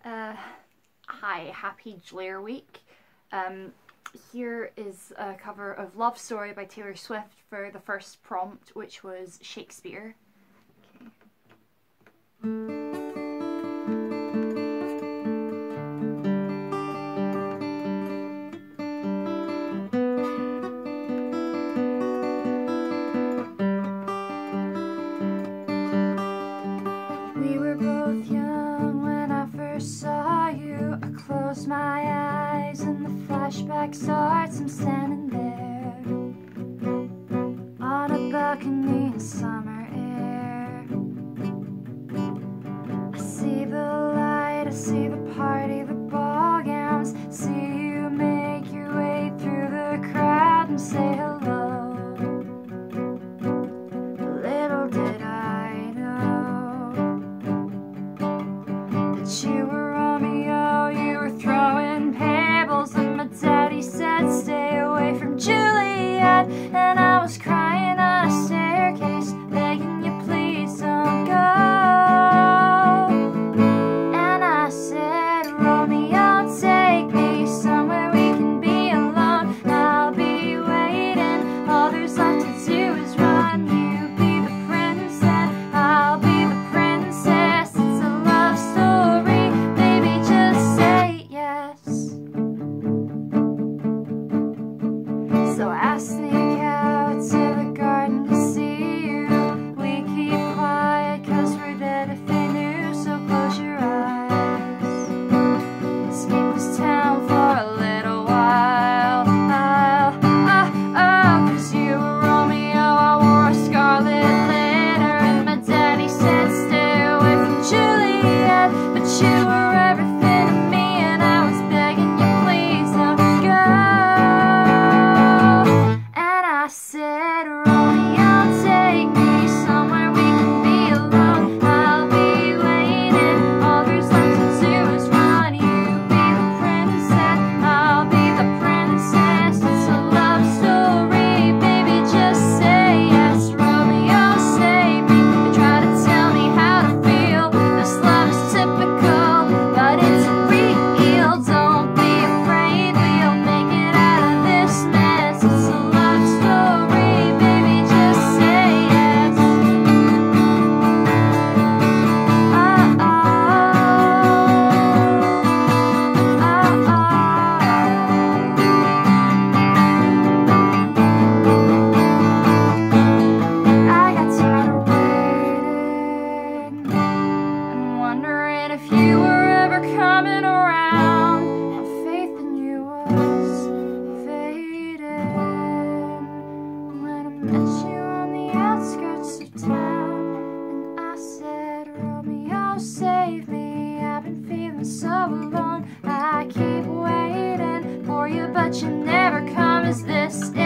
Hi, happy Jlaire week. Here is a cover of Love Story by Taylor Swift for the first prompt, which was Shakespeare. We were both young when I first saw you. I closed my eyes and the flashback starts. I'm standing there on a balcony in summer air. I see the light, I see the party, the ball gowns. See you make your way through the crowd and say hello. Little did I know that you were Romeo, you were throwing pebbles, and my daddy said stay away from Juliet, and I was crying on a staircase, begging you please don't go. And I said, Romeo, take me somewhere we can be alone. I'll be waiting, all there's left to do is run. You be the princess, I'll be the princess. It's a love story, baby, just say yes. So I sneak out to the garden to see you. We keep quiet cause we're dead if they knew, so close your eyes. Escape this town for a little while. Cause you were Romeo, I wore a scarlet letter, and my daddy said stay away from Juliet, but you were everything to me, and I was begging you please don't go. And I said, Romeo, take me somewhere we can be alone. I'll be waiting, all there's left to do is run. You be the princess, I'll be the princess. It's a love story, baby, just say yes. Romeo, save me, they try to tell me how to feel. This love is typical, but it's real. Don't be afraid, we'll make it out of this mess. It's a love story, baby, just say yes. I got tired of waiting and wondering if you were ever coming around. My faith in you was fading when I met you on the outskirts of town, and I said, Romeo, save me, I've been feeling so alone. I keep waiting for you, but you never come. Is this it?